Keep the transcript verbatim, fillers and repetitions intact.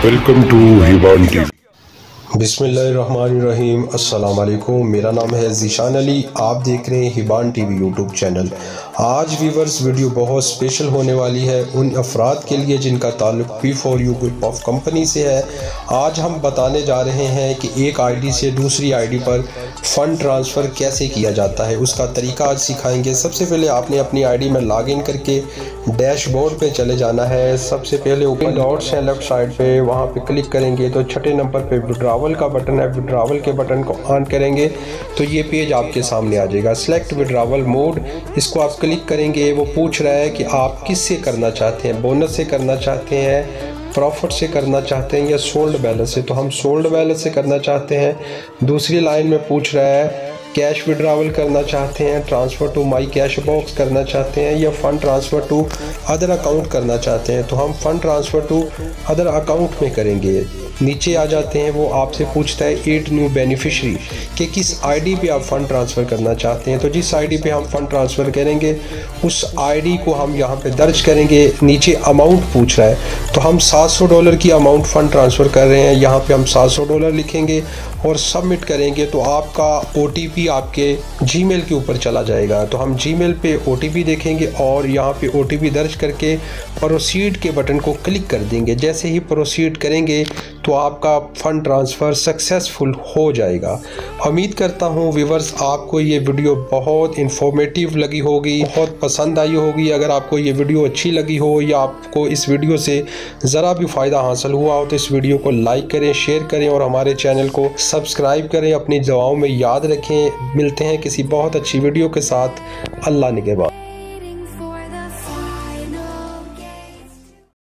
Welcome to हिबान TV. बिस्मिल्लाहिर्रहमानिर्रहीम। अस्सलाम वालेकुम। मेरा नाम है ज़ीशान अली। आप देख रहे हैं हिबान टीवी यूट्यूब चैनल। आज व्यूवर्स वीडियो बहुत स्पेशल होने वाली है उन अफराद के लिए जिनका ताल्लुक P for U group of company से है। आज हम बताने जा रहे हैं कि एक आईडी से दूसरी आईडी पर फ़ंड ट्रांसफ़र कैसे किया जाता है, उसका तरीका आज सिखाएंगे। सबसे पहले आपने अपनी आईडी में लॉगिन करके डैशबोर्ड पे चले जाना है। सबसे पहले ऊपर डॉट्स हैं लेफ्ट साइड पे, वहाँ पे क्लिक करेंगे तो छठे नंबर पे विड्रावल का बटन है। विड्रावल के बटन को ऑन करेंगे तो ये पेज आपके सामने आ जाएगा। सिलेक्ट विड्रावल मोड, इसको आप क्लिक करेंगे। वो पूछ रहा है कि आप किससे करना चाहते हैं, बोनस से करना चाहते हैं, प्रॉफिट से करना चाहते हैं या सोल्ड बैलेंस से। तो हम सोल्ड बैलेंस से करना चाहते हैं। दूसरी लाइन में पूछ रहा है कैश विड्रावल करना चाहते हैं, transfer to my cash box करना चाहते हैं या fund transfer to other account करना चाहते हैं। तो हम fund transfer to other account में करेंगे। नीचे आ जाते हैं, वो आपसे पूछता है एड न्यू बेनिफिशरी कि किस आईडी पे आप फ़ंड ट्रांसफ़र करना चाहते हैं। तो जिस आईडी पे हम फ़ंड ट्रांसफ़र करेंगे उस आईडी को हम यहाँ पे दर्ज करेंगे। नीचे अमाउंट पूछ रहा है तो हम सात सौ डॉलर की अमाउंट फ़ंड ट्रांसफ़र कर रहे हैं। यहाँ पे हम सात सौ डॉलर लिखेंगे और सबमिट करेंगे तो आपका ओ टी पी आपके जीमेल के ऊपर चला जाएगा। तो हम जीमेल पे ओ टी पी देखेंगे और यहाँ पे ओ टी पी दर्ज करके प्रोसीड के बटन को क्लिक कर देंगे। जैसे ही प्रोसीड करेंगे तो आपका फ़ंड ट्रांसफ़र सक्सेसफुल हो जाएगा। उम्मीद करता हूँ व्यूवर्स आपको ये वीडियो बहुत इन्फॉर्मेटिव लगी होगी, बहुत पसंद आई होगी। अगर आपको ये वीडियो अच्छी लगी हो या आपको इस वीडियो से ज़रा भी फ़ायदा हासिल हुआ हो तो इस वीडियो को लाइक करें, शेयर करें और हमारे चैनल को सब्सक्राइब करें। अपनी दुआओं में याद रखें। मिलते हैं किसी बहुत अच्छी वीडियो के साथ। अल्लाह निगहबान।